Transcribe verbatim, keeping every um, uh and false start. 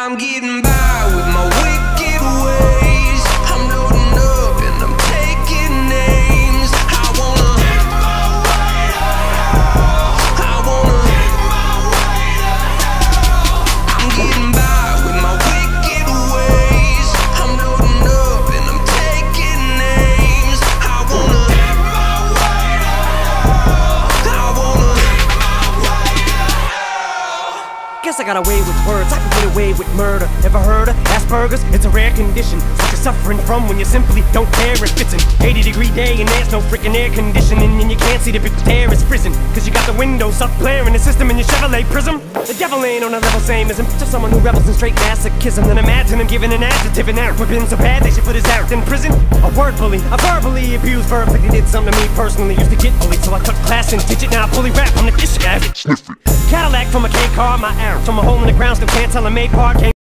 I'm getting by with my wicked ways. I'm loading up and I'm taking names. I wanna get my way to hell. I wanna get my way to hell. I'm getting by with my wicked ways. I'm loading up and I'm taking names. I wanna get my way to hell. I wanna get my way to hell. Guess I got away with words, I can get away with murder. Ever heard of Asperger's? It's a rare condition. It's what you're suffering from when you simply don't care if it's an eighty degree day and there's no freaking air conditioning, and you can't see the big there is prison, cause you got the windows up blaring the system in your Chevrolet Prism. The devil ain't on a level same as him, just someone who revels in straight masochism. Then imagine him giving an adjective and that been so bad they should put his act in prison. A word bully, a verbally abused verb like they did something to me personally. Used to get bullied, so I took class and digit. Now I fully rap, I'm the dish guy. Cadillac from a K car, my arrow from a hole in the ground, still can't tell a made part. Can't